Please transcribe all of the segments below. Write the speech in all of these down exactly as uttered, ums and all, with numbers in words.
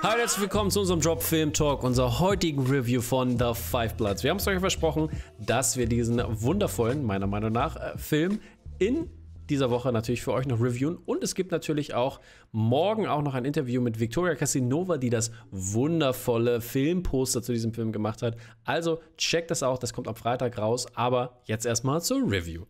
Hi, herzlich willkommen zu unserem Drop Film Talk, unserer heutigen Review von The Five Bloods. Wir haben es euch versprochen, dass wir diesen wundervollen, meiner Meinung nach, äh, Film in dieser Woche natürlich für euch noch reviewen. Und es gibt natürlich auch morgen auch noch ein Interview mit Victoria Casanova, die das wundervolle Filmposter zu diesem Film gemacht hat. Also checkt das auch, das kommt am Freitag raus. Aber jetzt erstmal zur Review.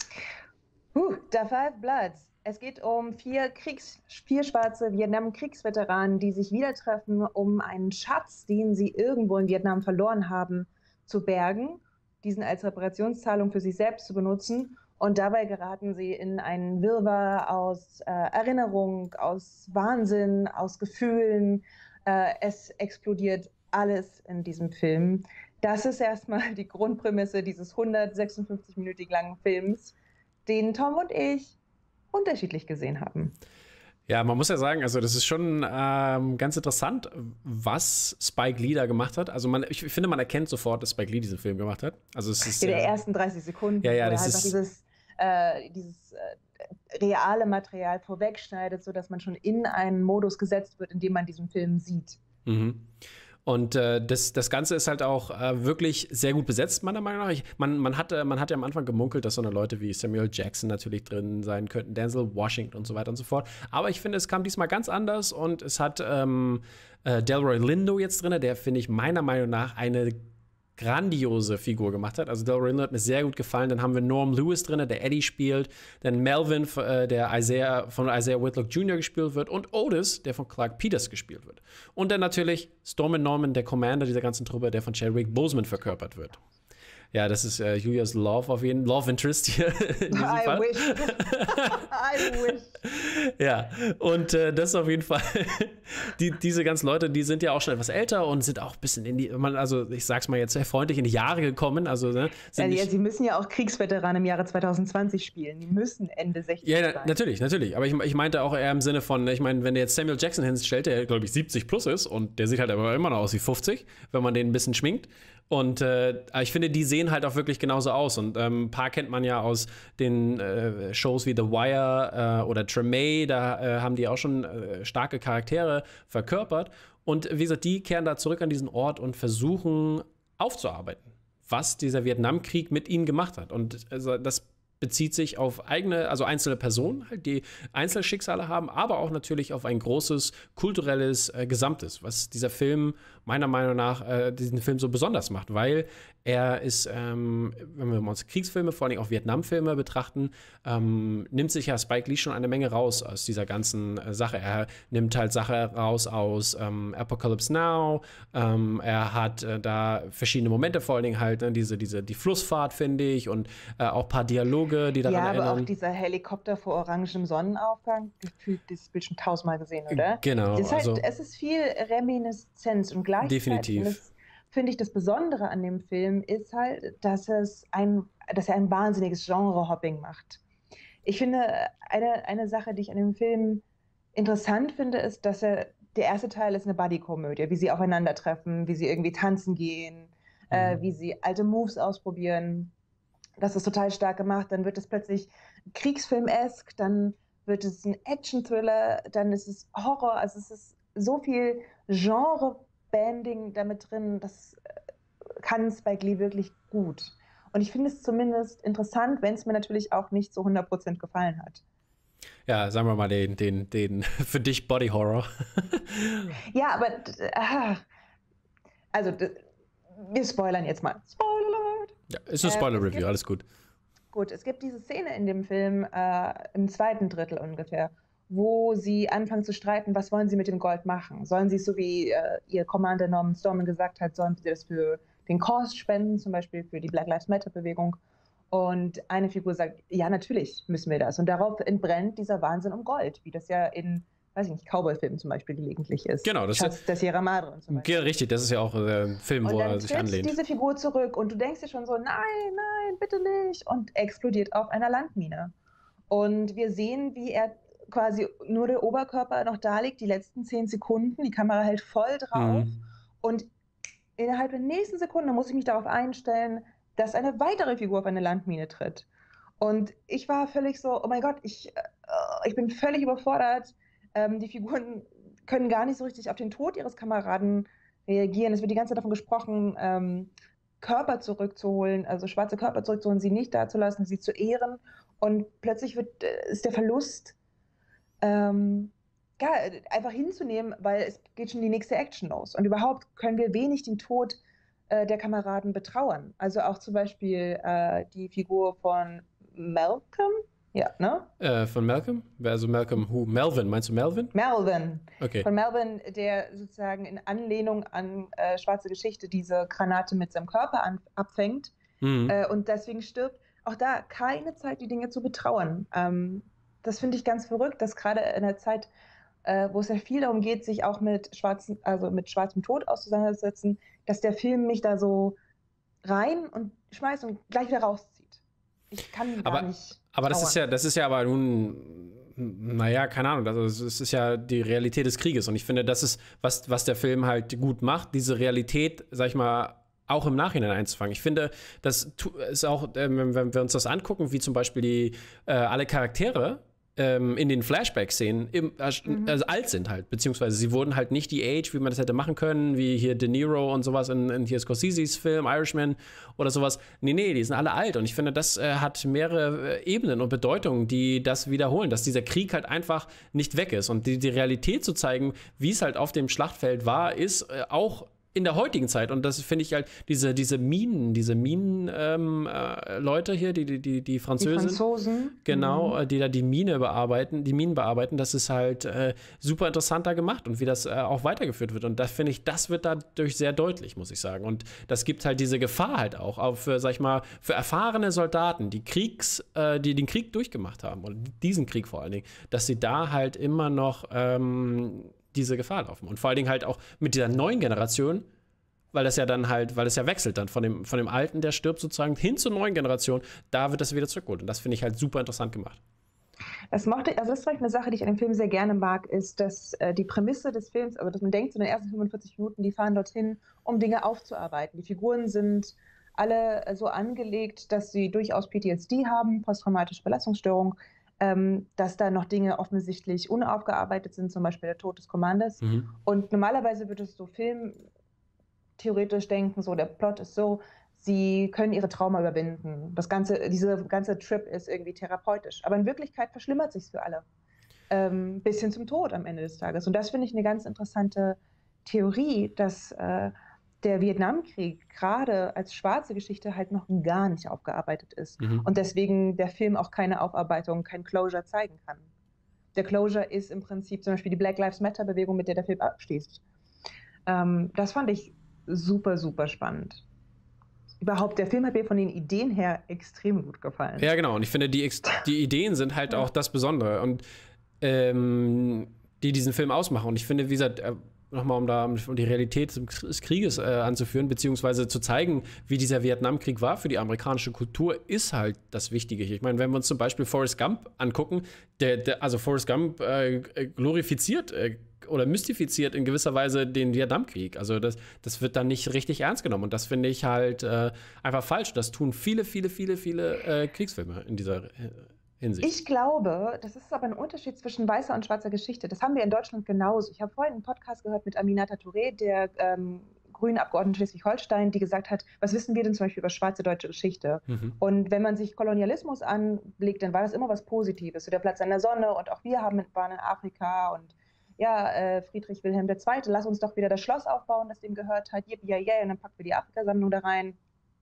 Uh, The Five Bloods. Es geht um vier, Kriegs-, vier schwarze Vietnam-Kriegsveteranen, die sich wieder treffen, um einen Schatz, den sie irgendwo in Vietnam verloren haben, zu bergen, diesen als Reparationszahlung für sich selbst zu benutzen. Und dabei geraten sie in einen Wirrwarr aus äh, Erinnerung, aus Wahnsinn, aus Gefühlen. Äh, es explodiert alles in diesem Film. Das ist erstmal die Grundprämisse dieses hundertsechsundfünfzig-minütig langen Films, den Tom und ich unterschiedlich gesehen haben. Ja, man muss ja sagen, also das ist schon ähm, ganz interessant, was Spike Lee da gemacht hat. Also man, ich finde, man erkennt sofort, dass Spike Lee diesen Film gemacht hat. Also es ist in äh, der ersten dreißig Sekunden, ja, ja, wo er das halt ist dieses, äh, dieses äh, reale Material vorwegschneidet, sodass man schon in einen Modus gesetzt wird, in dem man diesen Film sieht. Mhm. Und äh, das, das Ganze ist halt auch äh, wirklich sehr gut besetzt, meiner Meinung nach. Ich, man, man, hat, man hat ja am Anfang gemunkelt, dass so eine Leute wie Samuel Jackson natürlich drin sein könnten, Denzel Washington und so weiter und so fort. Aber ich finde, es kam diesmal ganz anders und es hat ähm, äh, Delroy Lindo jetzt drin, der, finde ich, meiner Meinung nach eine grandiose Figur gemacht hat. Also Delroy Lindo hat mir sehr gut gefallen. Dann haben wir Norm Lewis drin, der Eddie spielt. Dann Melvin, äh, der Isaiah, von Isaiah Whitlock Junior gespielt wird. Und Otis, der von Clark Peters gespielt wird. Und dann natürlich Stormin Norman, der Commander dieser ganzen Truppe, der von Chadwick Boseman verkörpert wird. Ja, das ist äh, Julias Love auf jeden Love Interest hier in diesem I Fall. wish. I wish. Ja, und äh, das ist auf jeden Fall, die, diese ganzen Leute, die sind ja auch schon etwas älter und sind auch ein bisschen in die, man, also ich sag's mal jetzt sehr freundlich, in die Jahre gekommen. Also, ne, sind Ja, nicht, sie müssen ja auch Kriegsveteranen im Jahre zwanzig zwanzig spielen. Die müssen Ende sechzig ja, sein. na, natürlich, natürlich. Aber ich, ich meinte auch eher im Sinne von, ich meine, wenn der jetzt Samuel Jackson hinstellt, der glaube ich siebzig plus ist und der sieht halt aber immer noch aus wie fünfzig, wenn man den ein bisschen schminkt. Und äh, ich finde, die sehen halt auch wirklich genauso aus. Und ähm, ein paar kennt man ja aus den äh, Shows wie The Wire äh, oder Treme. Da äh, haben die auch schon äh, starke Charaktere verkörpert. Und wie gesagt, die kehren da zurück an diesen Ort und versuchen aufzuarbeiten, was dieser Vietnamkrieg mit ihnen gemacht hat. Und also, das bezieht sich auf eigene, also einzelne Personen, halt, die Einzelschicksale haben, aber auch natürlich auf ein großes kulturelles äh, Gesamtes, was dieser Film meiner Meinung nach äh, diesen Film so besonders macht, weil er ist, ähm, wenn wir uns Kriegsfilme, vor allem auch Vietnamfilme betrachten, ähm, nimmt sich ja Spike Lee schon eine Menge raus aus dieser ganzen äh, Sache. Er nimmt halt Sachen raus aus ähm, Apocalypse Now, ähm, er hat äh, da verschiedene Momente, vor allen Dingen halt ne, diese, diese, die Flussfahrt, finde ich, und äh, auch ein paar Dialoge, die daran ja, erinnern. aber auch dieser Helikopter vor orangem Sonnenaufgang, gefühlt dieses Bild schon tausendmal gesehen, oder? Genau. Es ist, halt, also, es ist viel Reminiszenz und gleichzeitig, definitiv. und das finde ich das Besondere an dem Film, ist halt, dass, es ein, dass er ein wahnsinniges Genre-Hopping macht. Ich finde, eine, eine Sache, die ich an dem Film interessant finde, ist, dass er, der erste Teil ist eine Buddy-Komödie, wie sie aufeinandertreffen, wie sie irgendwie tanzen gehen, mhm. äh, wie sie alte Moves ausprobieren. Das ist total stark gemacht. Dann wird es plötzlich Kriegsfilm-esk, dann wird es ein Action-Thriller, dann ist es Horror. Also es ist so viel Genre-Banding damit drin, das kann Spike Lee wirklich gut. Und ich finde es zumindest interessant, wenn es mir natürlich auch nicht so hundert Prozent gefallen hat. Ja, sagen wir mal den, den, den für dich Body Horror. Ja, aber äh, also wir spoilern jetzt mal. Spoiler! Ja, ist eine Spoiler-Review, äh, alles gut. Gut, es gibt diese Szene in dem Film, äh, im zweiten Drittel ungefähr, wo sie anfangen zu streiten, was wollen sie mit dem Gold machen? Sollen sie es so wie äh, ihr Commander Norman Storman gesagt hat, sollen sie das für den Cause spenden, zum Beispiel für die Black Lives Matter-Bewegung? Und eine Figur sagt, ja, natürlich müssen wir das. Und darauf entbrennt dieser Wahnsinn um Gold, wie das ja in, weiß ich nicht, Cowboy-Filmen zum Beispiel gelegentlich ist. Genau, das Schatz der Sierra Madre und so weiter. Ja, richtig, das ist ja auch äh, ein Film, und wo er sich anlehnt. Und dann tritt diese Figur zurück und du denkst dir schon so, nein, nein, bitte nicht. Und explodiert auf einer Landmine. Und wir sehen, wie er quasi nur der Oberkörper noch da liegt, die letzten zehn Sekunden, die Kamera hält voll drauf. Mhm. Und innerhalb der nächsten Sekunde muss ich mich darauf einstellen, dass eine weitere Figur auf eine Landmine tritt. Und ich war völlig so, oh mein Gott, ich, äh, ich bin völlig überfordert. Ähm, die Figuren können gar nicht so richtig auf den Tod ihres Kameraden reagieren. Es wird die ganze Zeit davon gesprochen, ähm, Körper zurückzuholen, also schwarze Körper zurückzuholen, sie nicht dazulassen, sie zu ehren. Und plötzlich wird, äh, ist der Verlust ähm, ja, einfach hinzunehmen, weil es geht schon die nächste Action los. Und überhaupt können wir wenig den Tod äh, der Kameraden betrauern. Also auch zum Beispiel äh, die Figur von Malcolm. Ja, ne? Äh, von Malcolm? Also Malcolm who? Melvin, meinst du Melvin? Melvin. Okay. Von Melvin, der sozusagen in Anlehnung an äh, Schwarze Geschichte diese Granate mit seinem Körper an, abfängt mhm. äh, und deswegen stirbt. Auch da keine Zeit, die Dinge zu betrauern. Ähm, das finde ich ganz verrückt, dass gerade in der Zeit, äh, wo es ja viel darum geht, sich auch mit schwarzen, also mit schwarzem Tod auseinanderzusetzen, dass der Film mich da so rein und schmeißt und gleich wieder rauszieht. Ich kann gar aber, nicht. Aber das ist ja, das ist ja aber nun, naja, keine Ahnung, also es ist ja die Realität des Krieges und ich finde, das ist, was, was der Film halt gut macht, diese Realität, sag ich mal, auch im Nachhinein einzufangen. Ich finde, das ist auch, äh, wenn wir uns das angucken, wie zum Beispiel die, äh, alle Charaktere ähm, in den Flashback-Szenen im, äh, mhm. also alt sind halt, beziehungsweise sie wurden halt nicht die Age, wie man das hätte machen können, wie hier De Niro und sowas in, in hier Scorseses Film, Irishman oder sowas. Nee, nee, die sind alle alt und ich finde, das äh, hat mehrere äh, Ebenen und Bedeutungen, die das wiederholen, dass dieser Krieg halt einfach nicht weg ist und die, die Realität zu zeigen, wie es halt auf dem Schlachtfeld war, ist äh, auch in der heutigen Zeit, und das finde ich halt, diese, diese Minen, diese Minen-Leute ähm, äh, hier, die, die, die Französen, die Franzosen, genau, mhm. die da die Mine bearbeiten, die Minen bearbeiten, das ist halt äh, super interessant da gemacht und wie das äh, auch weitergeführt wird. Und da finde ich, das wird dadurch sehr deutlich, muss ich sagen. Und das gibt halt diese Gefahr halt auch, auch für, sag ich mal, für erfahrene Soldaten, die Kriegs, äh, die den Krieg durchgemacht haben, oder diesen Krieg vor allen Dingen, dass sie da halt immer noch ähm, diese Gefahr laufen. Und vor allen Dingen halt auch mit dieser neuen Generation, weil das ja dann halt, weil es ja wechselt dann von dem, von dem Alten, der stirbt sozusagen, hin zur neuen Generation, da wird das wieder zurückgeholt. Und das finde ich halt super interessant gemacht. Das mochte, also das ist vielleicht eine Sache, die ich an dem Film sehr gerne mag, ist, dass äh, die Prämisse des Films, also dass man denkt, so in den ersten fünfundvierzig Minuten, die fahren dorthin, um Dinge aufzuarbeiten. Die Figuren sind alle äh, so angelegt, dass sie durchaus P T S D haben, posttraumatische Belastungsstörung, ähm, dass da noch Dinge offensichtlich unaufgearbeitet sind, zum Beispiel der Tod des Commanders. Mhm. Und normalerweise wird es so filmtheoretisch denken, so der Plot ist so, sie können ihre Trauma überwinden. Das ganze, diese ganze Trip ist irgendwie therapeutisch. Aber in Wirklichkeit verschlimmert sich für alle. Ähm, bis hin zum Tod am Ende des Tages. Und das finde ich eine ganz interessante Theorie, dass äh, der Vietnamkrieg gerade als schwarze Geschichte halt noch gar nicht aufgearbeitet ist. Mhm. Und deswegen der Film auch keine Aufarbeitung, kein Closure zeigen kann. Der Closure ist im Prinzip zum Beispiel die Black Lives Matter-Bewegung, mit der der Film abschließt. Ähm, das fand ich super, super spannend. Überhaupt, der Film hat mir von den Ideen her extrem gut gefallen. Ja, genau. Und ich finde, die, die Ideen sind halt ja. auch das Besondere. Und ähm, die diesen Film ausmachen. Und ich finde, wie gesagt, äh, nochmal, um da um die Realität des Krieges äh, anzuführen, beziehungsweise zu zeigen, wie dieser Vietnamkrieg war für die amerikanische Kultur, ist halt das Wichtige hier. Ich meine, wenn wir uns zum Beispiel Forrest Gump angucken, der, der, also Forrest Gump äh, glorifiziert äh, oder mystifiziert in gewisser Weise den Vietnamkrieg. Also das, das wird dann nicht richtig ernst genommen. Und das finde ich halt äh, einfach falsch. Das tun viele, viele, viele, viele äh, Kriegsfilme in dieser äh, Hinsicht. Ich glaube, das ist aber ein Unterschied zwischen weißer und schwarzer Geschichte. Das haben wir in Deutschland genauso. Ich habe vorhin einen Podcast gehört mit Aminata Touré, der ähm, grünen Abgeordneten Schleswig-Holstein, die gesagt hat, was wissen wir denn zum Beispiel über schwarze deutsche Geschichte? Mhm. Und wenn man sich Kolonialismus anblickt, dann war das immer was Positives. So der Platz an der Sonne und auch wir haben, waren in Afrika und ja, äh, Friedrich Wilhelm der Zweite, lass uns doch wieder das Schloss aufbauen, das dem gehört hat, yippie, yay, und dann packen wir die Afrika-Sammlung da rein.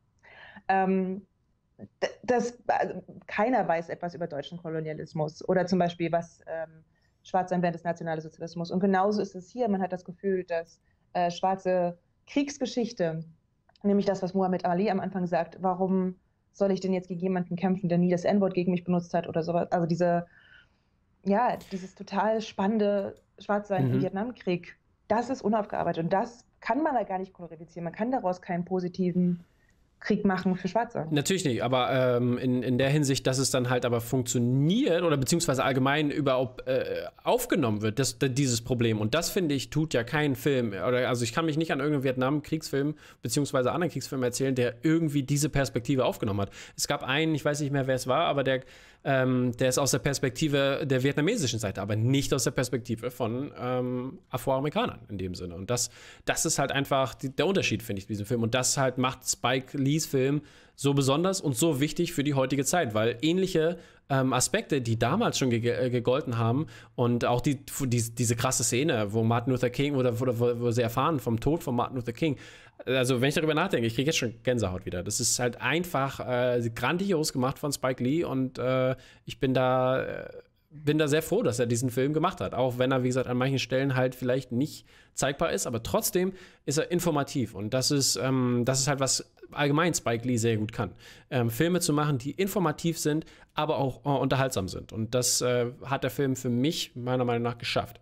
Ähm, Das, also keiner weiß etwas über deutschen Kolonialismus oder zum Beispiel, was ähm, schwarz sein während des Nationalsozialismus. Und genauso ist es hier. Man hat das Gefühl, dass äh, schwarze Kriegsgeschichte, nämlich das, was Muhammad Ali am Anfang sagt, warum soll ich denn jetzt gegen jemanden kämpfen, der nie das En-Wort gegen mich benutzt hat oder sowas. Also diese, ja, dieses total spannende Schwarzsein mhm. im Vietnamkrieg, das ist unaufgearbeitet. Und das kann man da gar nicht glorifizieren. Man kann daraus keinen positiven Krieg machen für Schwarze. Natürlich nicht, aber ähm, in, in der Hinsicht, dass es dann halt aber funktioniert oder beziehungsweise allgemein überhaupt äh, aufgenommen wird, das, dieses Problem. Und das, finde ich, tut ja kein Film. Oder, also ich kann mich nicht an irgendeinen Vietnam-Kriegsfilm beziehungsweise anderen Kriegsfilm erzählen, der irgendwie diese Perspektive aufgenommen hat. Es gab einen, ich weiß nicht mehr, wer es war, aber der ähm, der ist aus der Perspektive der vietnamesischen Seite, aber nicht aus der Perspektive von ähm, Afroamerikanern in dem Sinne. Und das, das ist halt einfach die, der Unterschied, finde ich, in diesem Film. Und das halt macht Spike Lees Film so besonders und so wichtig für die heutige Zeit, weil ähnliche ähm, Aspekte, die damals schon ge äh, gegolten haben und auch die, die, diese krasse Szene, wo Martin Luther King oder wo, wo, wo sie erfahren vom Tod von Martin Luther King, also wenn ich darüber nachdenke, ich kriege jetzt schon Gänsehaut wieder. Das ist halt einfach äh, grandios gemacht von Spike Lee und äh, ich bin da, äh, bin da sehr froh, dass er diesen Film gemacht hat. Auch wenn er, wie gesagt, an manchen Stellen halt vielleicht nicht zeigbar ist, aber trotzdem ist er informativ und das ist, ähm, das ist halt, was allgemein Spike Lee sehr gut kann. Ähm, Filme zu machen, die informativ sind, aber auch äh, unterhaltsam sind. Und das äh, hat der Film für mich meiner Meinung nach geschafft.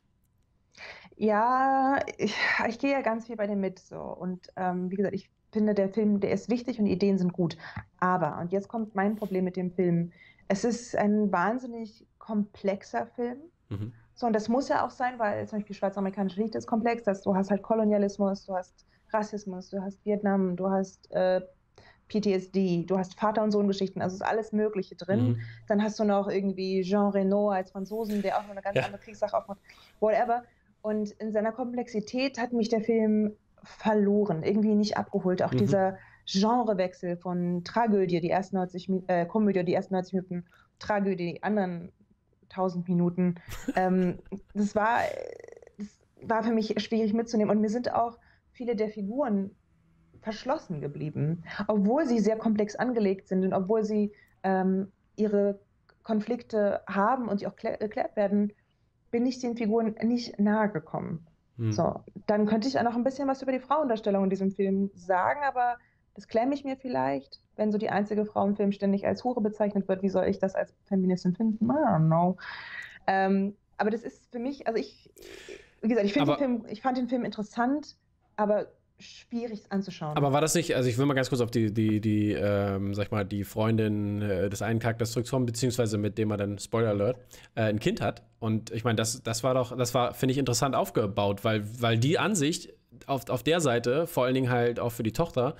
Ja, ich, ich gehe ja ganz viel bei dem mit so. Und ähm, wie gesagt, ich finde, der Film, der ist wichtig und die Ideen sind gut. Aber, und jetzt kommt mein Problem mit dem Film, es ist ein wahnsinnig komplexer Film. Mhm. So, und das muss ja auch sein, weil zum Beispiel schwarz-amerikanische Geschichte ist komplex. Dass du hast halt Kolonialismus, du hast Rassismus, du hast Vietnam, du hast äh, P T S D, du hast Vater- und Sohn-Geschichten, also ist alles Mögliche drin. Mhm. Dann hast du noch irgendwie Jean Reno als Franzosen, der auch noch eine ganz ja. andere Kriegssache aufmacht, whatever. Und in seiner Komplexität hat mich der Film verloren, irgendwie nicht abgeholt. Auch mhm. dieser Genrewechsel von Tragödie, die ersten neunzig Minuten, äh, Komödie, die ersten neunzig Minuten, Tragödie, die anderen tausend Minuten. ähm, das, war, das war für mich schwierig mitzunehmen. Und mir sind auch viele der Figuren verschlossen geblieben, obwohl sie sehr komplex angelegt sind und obwohl sie ähm, ihre Konflikte haben und die auch erklärt werden, bin ich den Figuren nicht nahe gekommen. Hm. So, dann könnte ich auch noch ein bisschen was über die Frauendarstellung in diesem Film sagen, aber das klemme ich mir vielleicht, wenn so die einzige Frau im Film ständig als Hure bezeichnet wird. Wie soll ich das als Feministin finden? I don't know. Ähm, aber das ist für mich, also ich, wie gesagt, ich, den Film, ich fand den Film interessant, aber schwierig anzuschauen. Aber war das nicht, also ich will mal ganz kurz auf die, die, die ähm, sag ich mal, die Freundin äh, des einen Charakters zurückkommen, beziehungsweise mit dem er dann, Spoiler Alert, äh, ein Kind hat. Und ich meine, das, das war doch, das war, finde ich, interessant aufgebaut, weil, weil die Ansicht auf, auf der Seite, vor allen Dingen halt auch für die Tochter,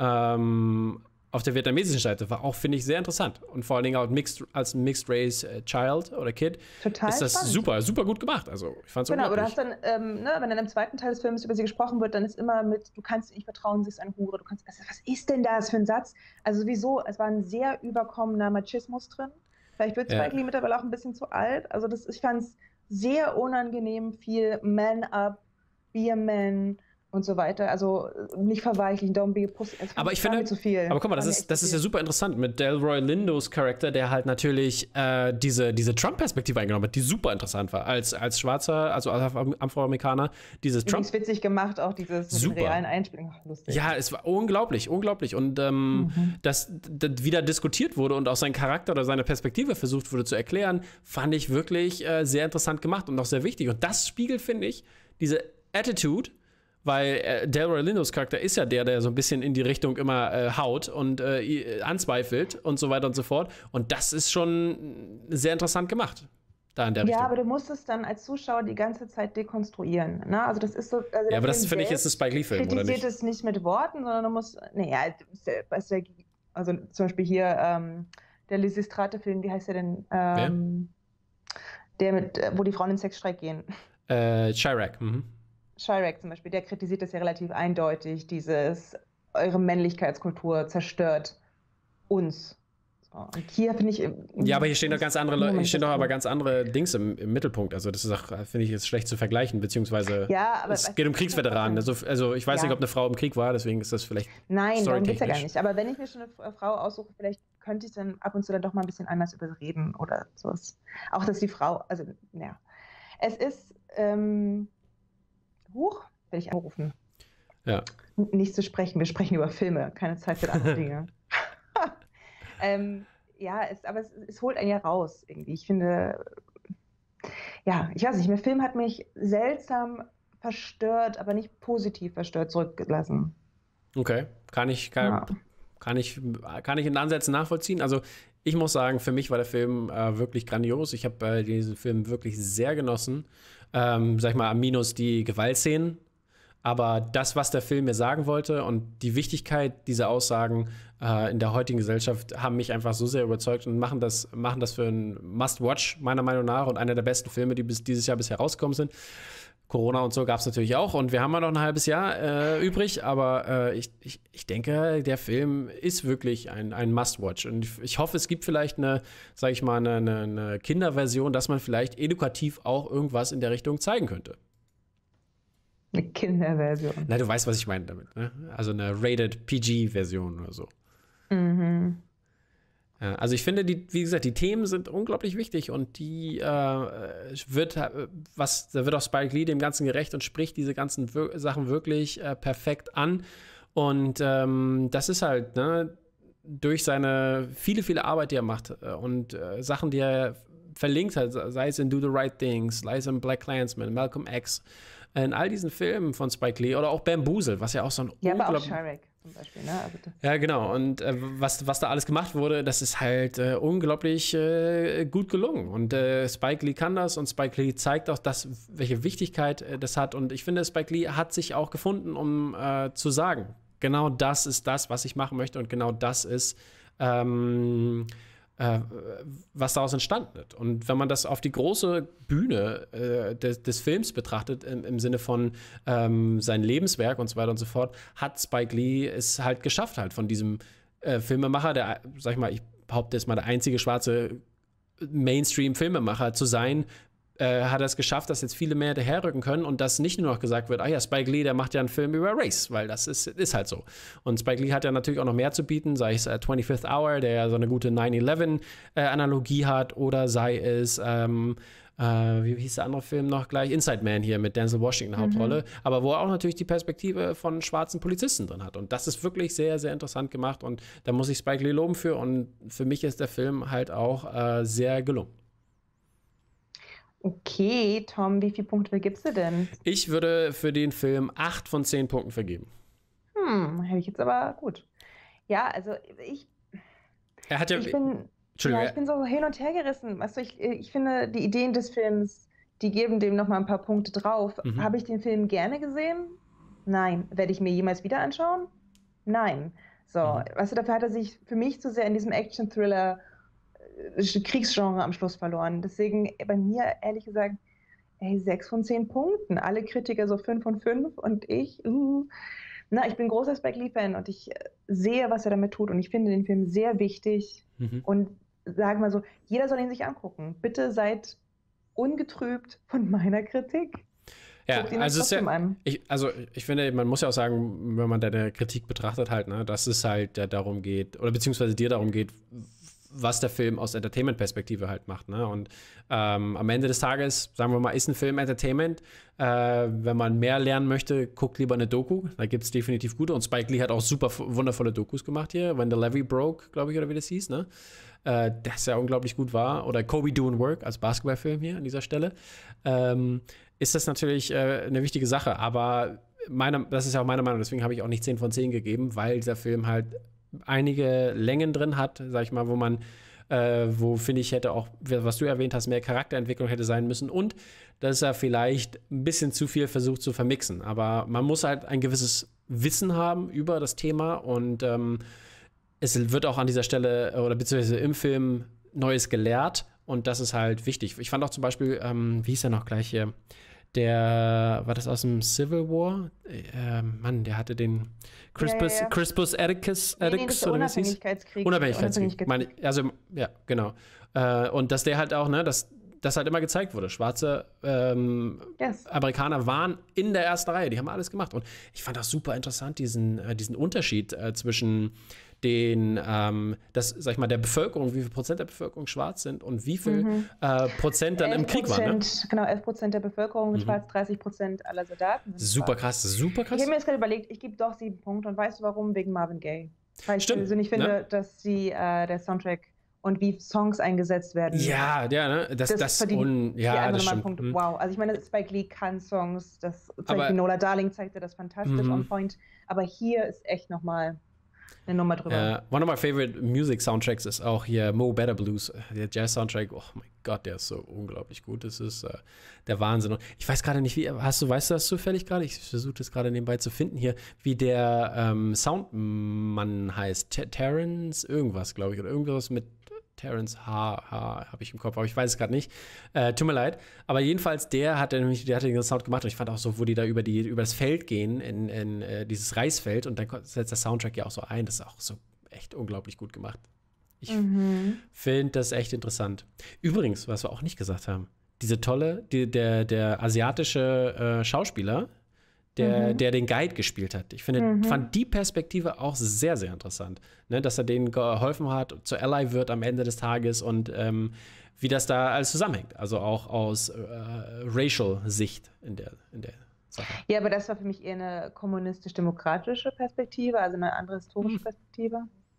ähm, auf der vietnamesischen Seite war auch, finde ich, sehr interessant. Und vor allen Dingen auch mixed, als Mixed Race äh, Child oder Kid Total ist das spannend. super, super gut gemacht. Also ich fand's Genau, aber du unglaublich. hast dann, ähm, ne, wenn dann im zweiten Teil des Films über sie gesprochen wird, dann ist immer mit, du kannst ihr nicht vertrauen, sie ist eine Hure, du kannst, also, was ist denn das für ein Satz? Also sowieso, es war ein sehr überkommener Machismus drin. Vielleicht wird Spike Lee ja. mittlerweile auch ein bisschen zu alt. Also das, ich fand es sehr unangenehm, viel Man up, Be a Man und so weiter. Also nicht verweichlichen, don't be a pussy. Aber ich finde, zu viel. aber guck mal, das ist, das ist ja super interessant mit Delroy Lindos Charakter, der halt natürlich äh, diese, diese Trump-Perspektive eingenommen hat, die super interessant war. Als, als Schwarzer, also als Afroamerikaner, dieses Trump. Ist witzig gemacht, auch dieses super. Mit realen Einspielen. Lustig. Ja, es war unglaublich, unglaublich. Und ähm, mhm. dass das wieder diskutiert wurde und auch sein Charakter oder seine Perspektive versucht wurde zu erklären, fand ich wirklich äh, sehr interessant gemacht und auch sehr wichtig. Und das spiegelt, finde ich, diese Attitude, weil äh, Delroy Lindos Charakter ist ja der, der so ein bisschen in die Richtung immer äh, haut und äh, anzweifelt und so weiter und so fort. Und das ist schon sehr interessant gemacht. Da in der ja, Richtung. aber du musst es dann als Zuschauer die ganze Zeit dekonstruieren. Ne? Also das ist so. Also ja, aber das finde ich ist ein Spike Lee-Film, oder nicht? Kritisiert es nicht mit Worten, sondern du musst. Naja, also zum Beispiel hier ähm, der Lysistrate-Film, wie heißt der denn? Ähm, der mit, wo die Frauen in Sexstreik gehen. Äh, Chirac, mhm. Chirac zum Beispiel, der kritisiert das ja relativ eindeutig, dieses, eure Männlichkeitskultur zerstört uns. So, und hier finde ich... Ja, aber hier stehen doch ganz andere Leute, hier stehen doch aber ganz andere Dings im, im Mittelpunkt. Also das ist auch, finde ich, jetzt schlecht zu vergleichen, beziehungsweise ja, aber es geht um Kriegsveteranen. Also, also ich weiß ja. nicht, ob eine Frau im Krieg war, deswegen ist das vielleicht Nein, darum geht es ja gar nicht. Aber wenn ich mir schon eine Frau aussuche, vielleicht könnte ich dann ab und zu dann doch mal ein bisschen anders überreden oder sowas. Auch, dass die Frau, also, ja. Es ist... Ähm, Huch, werde ich anrufen. Ja. Nicht zu sprechen, wir sprechen über Filme, keine Zeit für andere Dinge. ähm, ja, es, aber es, es holt einen ja raus irgendwie. Ich finde, ja, ich weiß nicht, der Film hat mich seltsam verstört, aber nicht positiv verstört zurückgelassen. Okay, kann ich, kann, ja. kann ich, kann ich in Ansätzen nachvollziehen. Also ich muss sagen, für mich war der Film äh, wirklich grandios. Ich habe äh, diesen Film wirklich sehr genossen. Ähm, sag ich mal, minus die Gewaltszenen. Aber das, was der Film mir sagen wollte und die Wichtigkeit dieser Aussagen äh, in der heutigen Gesellschaft haben mich einfach so sehr überzeugt und machen das, machen das für ein Must-Watch, meiner Meinung nach, und einer der besten Filme, die bis dieses Jahr bisher rausgekommen sind. Corona und so gab es natürlich auch und wir haben ja noch ein halbes Jahr äh, übrig, aber äh, ich, ich, ich denke, der Film ist wirklich ein, ein Must-Watch und ich, ich hoffe, es gibt vielleicht eine, sag ich mal, eine, eine, eine Kinderversion, dass man vielleicht edukativ auch irgendwas in der Richtung zeigen könnte. Eine Kinderversion. Na, du weißt, was ich meine damit, ne? Also eine Rated P G-Version oder so. Mhm. Ja, also ich finde, die, wie gesagt, die Themen sind unglaublich wichtig und die äh, wird, was, da wird auch Spike Lee dem Ganzen gerecht und spricht diese ganzen wir- Sachen wirklich äh, perfekt an. Und ähm, das ist halt, ne, durch seine viele, viele Arbeit, die er macht äh, und äh, Sachen, die er verlinkt hat, sei es in Do the Right Things, sei es in Black Klansman, Malcolm X, in all diesen Filmen von Spike Lee oder auch Bamboozle, was ja auch so ein Ja, aber auch unglaublich... Shrek zum Beispiel, ne? Also das- Ja, genau. Und äh, was, was da alles gemacht wurde, das ist halt äh, unglaublich äh, gut gelungen. Und äh, Spike Lee kann das und Spike Lee zeigt auch, das, welche Wichtigkeit äh, das hat. Und ich finde, Spike Lee hat sich auch gefunden, um äh, zu sagen, genau das ist das, was ich machen möchte und genau das ist, ähm, äh, was daraus entstanden ist. Und wenn man das auf die große Bühne äh, des, des Films betrachtet, im, im Sinne von ähm, sein Lebenswerk und so weiter und so fort, hat Spike Lee es halt geschafft, halt von diesem äh, Filmemacher, der, sag ich mal, ich behaupte jetzt mal, der einzige schwarze Mainstream-Filmemacher zu sein, äh, hat er es geschafft, dass jetzt viele mehr daherrücken können und dass nicht nur noch gesagt wird, ah ja, Spike Lee, der macht ja einen Film über Race, weil das ist, ist halt so. Und Spike Lee hat ja natürlich auch noch mehr zu bieten, sei es äh, twenty-fifth Hour, der ja so eine gute nine eleven Analogie hat, oder sei es, ähm, äh, wie hieß der andere Film noch gleich? Inside Man hier mit Denzel Washington, Hauptrolle, mhm. aber wo er auch natürlich die Perspektive von schwarzen Polizisten drin hat. Und das ist wirklich sehr, sehr interessant gemacht und da muss ich Spike Lee loben für und für mich ist der Film halt auch äh, sehr gelungen. Okay, Tom, wie viele Punkte vergibst du denn? Ich würde für den Film acht von zehn Punkten vergeben. Hm, hätte ich jetzt aber gut. Ja, also ich, Er hat ja, ich bin, Entschuldigung, ja, ich bin so hin und her gerissen. Weißt du, ich, ich finde, die Ideen des Films, die geben dem nochmal ein paar Punkte drauf. Mhm. Habe ich den Film gerne gesehen? Nein. Werde ich mir jemals wieder anschauen? Nein. So, Mhm. weißt du, dafür hat er sich für mich zu sehr in diesem Action-Thriller Kriegsgenre am Schluss verloren. Deswegen bei mir, ehrlich gesagt, ey, sechs von zehn Punkten. Alle Kritiker so fünf von fünf und ich, uh. Na, ich bin großer Spike Lee-Fan und ich sehe, was er damit tut und ich finde den Film sehr wichtig Mhm. und sage mal so, jeder soll ihn sich angucken. Bitte seid ungetrübt von meiner Kritik. Ja, Guckt ihn also, euch es ist trotzdem ja, an. ich, also ich finde, man muss ja auch sagen, wenn man deine Kritik betrachtet halt, ne, dass es halt ja darum geht, oder beziehungsweise dir darum geht, was der Film aus Entertainment-Perspektive halt macht. Ne? Und ähm, am Ende des Tages, sagen wir mal, ist ein Film Entertainment. Äh, wenn man mehr lernen möchte, guckt lieber eine Doku. Da gibt es definitiv gute. Und Spike Lee hat auch super wundervolle Dokus gemacht hier. When the Levee Broke, glaube ich, oder wie das hieß. Ne? Äh, das ja unglaublich gut war. Oder Kobe Doing Work als Basketballfilm hier an dieser Stelle. Ähm, ist das natürlich äh, eine wichtige Sache. Aber meine, das ist ja auch meine Meinung. Deswegen habe ich auch nicht zehn von zehn gegeben, weil dieser Film halt einige Längen drin hat, sag ich mal, wo man, äh, wo finde ich, hätte auch, was du erwähnt hast, mehr Charakterentwicklung hätte sein müssen und dass er vielleicht ein bisschen zu viel versucht zu vermixen. Aber man muss halt ein gewisses Wissen haben über das Thema und ähm, es wird auch an dieser Stelle oder beziehungsweise im Film Neues gelehrt und das ist halt wichtig. Ich fand auch zum Beispiel, ähm, wie hieß er noch gleich hier, der, war das aus dem Civil War? Äh, Mann, der hatte den Crispus, ja, ja, ja. Crispus Atticus, Nee, nee, das Atticus ist der oder wie es hieß? Unabhängigkeitskrieg. Unabhängigkeitskrieg. Meine, also, ja, genau. Äh, und dass der halt auch, ne, dass das halt immer gezeigt wurde. Schwarze ähm, Yes. Amerikaner waren in der ersten Reihe, die haben alles gemacht. Und ich fand das super interessant, diesen, äh, diesen Unterschied äh, zwischen den, ähm, das, sag ich mal, der Bevölkerung, wie viel Prozent der Bevölkerung schwarz sind und wie viel Mhm. äh, Prozent dann im Krieg waren. Ne? Genau, elf Prozent der Bevölkerung sind Mhm. schwarz, dreißig Prozent aller Soldaten sind Super schwarz. krass, super krass. Ich habe mir jetzt gerade überlegt, ich gebe doch sieben Punkte und weißt du warum? Wegen Marvin Gaye. Weil Stimmt, ich persönlich finde, ne? dass die, äh, der Soundtrack und wie Songs eingesetzt werden. Ja, ja, ne? Das, das, das verdient un, ja, einfach das nochmal einen stimmt. Punkt. Mhm. Wow. Also ich meine, Spike Lee kann Songs, das zum Aber- Beispiel Nola Darling zeigte das fantastisch Mhm. on point, aber hier ist echt nochmal, eine Nummer drüber. Uh, one of my favorite music soundtracks ist auch hier Mo Better Blues. Der Jazz-Soundtrack, oh mein Gott, der ist so unglaublich gut. Das ist uh, der Wahnsinn. Und ich weiß gerade nicht, wie, hast du, weißt du das zufällig gerade? Ich versuche das gerade nebenbei zu finden hier, wie der ähm, Soundmann heißt. Ter Terrence irgendwas, glaube ich, oder irgendwas mit Terrence H. H. habe ich im Kopf, aber ich weiß es gerade nicht. Äh, tut mir leid. Aber jedenfalls, der hat nämlich, der hat den Sound gemacht und ich fand auch so, wo die da über, die, über das Feld gehen, in, in äh, dieses Reisfeld und dann setzt der Soundtrack ja auch so ein. Das ist auch so echt unglaublich gut gemacht. Ich mhm. finde das echt interessant. Übrigens, was wir auch nicht gesagt haben, diese tolle, die, der, der asiatische äh, Schauspieler, Der, mhm. der den Guide gespielt hat. Ich finde, mhm. fand die Perspektive auch sehr, sehr interessant. Ne, dass er denen geholfen hat, zur Ally wird am Ende des Tages und ähm, wie das da alles zusammenhängt. Also auch aus äh, Racial-Sicht in der, in der Sache. Ja, aber das war für mich eher eine kommunistisch-demokratische Perspektive, also eine andere historische mhm. Perspektive.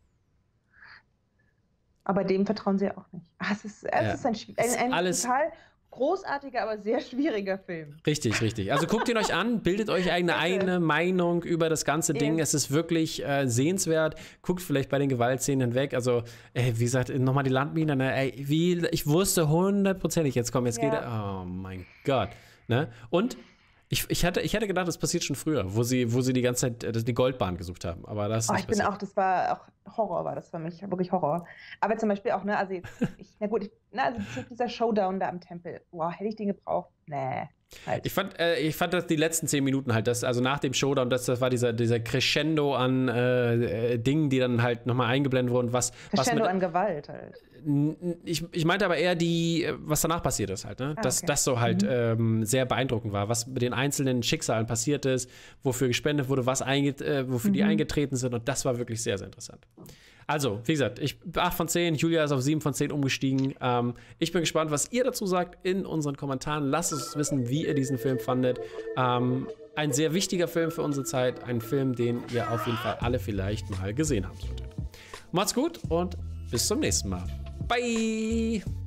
Aber dem vertrauen sie auch nicht. Ach, es ist, es ja. ist ein, ein, ein alles total großartiger, aber sehr schwieriger Film. Richtig, richtig. Also guckt ihn euch an, bildet euch eine eigene Meinung über das ganze Ding. Yes. Es ist wirklich äh, sehenswert. Guckt vielleicht bei den Gewaltszenen hinweg. Also, ey, wie gesagt, nochmal die Landmine. Ne? Ey, wie, ich wusste hundertprozentig, jetzt kommt, jetzt ja. geht er. Oh mein Gott. Ne? Und ich, ich, hatte, ich hätte gedacht, das passiert schon früher, wo sie, wo sie die ganze Zeit äh, die Goldbahn gesucht haben. Aber das ist oh, nicht ich bin passiert. auch, das war auch Horror, war das für mich, wirklich Horror. Aber zum Beispiel auch, ne, also, ich, na gut, ich, na, also dieser Showdown da am Tempel, wow, hätte ich den gebraucht? Nee. Halt. Ich fand, äh, ich fand das die letzten zehn Minuten halt, das, also nach dem Showdown, das, das war dieser, dieser Crescendo an äh, Dingen, die dann halt nochmal eingeblendet wurden. Was, Crescendo was mit, an Gewalt halt. Ich, ich meinte aber eher die, was danach passiert ist halt, ne? Ah, dass okay. das so halt mhm. ähm, sehr beeindruckend war, was mit den einzelnen Schicksalen passiert ist, wofür gespendet wurde, was einget äh, wofür mhm. die eingetreten sind und das war wirklich sehr, sehr interessant. Also, wie gesagt, ich acht von zehn, Julia ist auf sieben von zehn umgestiegen. Ähm, ich bin gespannt, was ihr dazu sagt in unseren Kommentaren. Lasst uns wissen, wie ihr diesen Film fandet. Ähm, ein sehr wichtiger Film für unsere Zeit, ein Film, den ihr auf jeden Fall alle vielleicht mal gesehen haben solltet. Macht's gut und bis zum nächsten Mal. Bye!